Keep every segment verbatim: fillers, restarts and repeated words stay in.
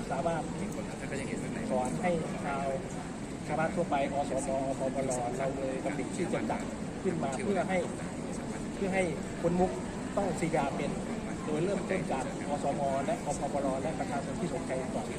สามารถสอนให้ชาวชาวบ้านทั่วไปอสมอปปลเราเลยกำหนดชื่อจัดขึ้นมาเพื่อให้เพื่อให้คนมุกต้องซียาเป็นโดยเริ่มต้นจากอสมและอปปลและประชาชนที่สนใจก่อน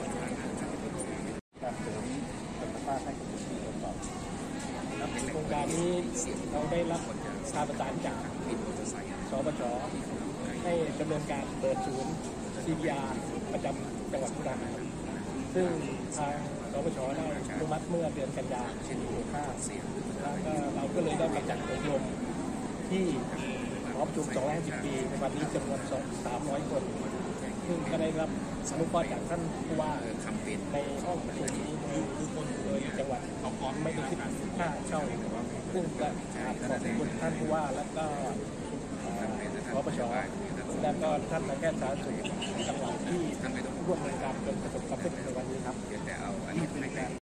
การเสริมคุณภาพให้กับผู้ที่ตรวจสอบโครงการนี้เราได้รับการประสานจากสปช.ให้ดำเนินการเปิดศูนย์ซีพีอาร์ประจำจังหวัดมุกดาหารซึ่งทางสปช.ได้อนุมัติเมื่อเดือนกันยายนหกห้าแล้วก็เราก็เลยได้มาจัดอบรมที่หอประชุมสองร้อยห้าสิบปีในวันนี้จำนวนสามร้อยคนซึ่งก็ได้รับอนุเคราะห์จากท่านผู้ว่าในห้องประชุมนี้ทุกคนโดยจังหวัดไม่ได้คิดค่าเช่าซึ่งก็ขอบคุณท่านผู้ว่าแล้วก็สปช.แล้วก็ท่านนายแพทย์สาธารณสุขจังหวัดที่ร่วมในการจนประสบความสำเร็จในวันนี้ครับ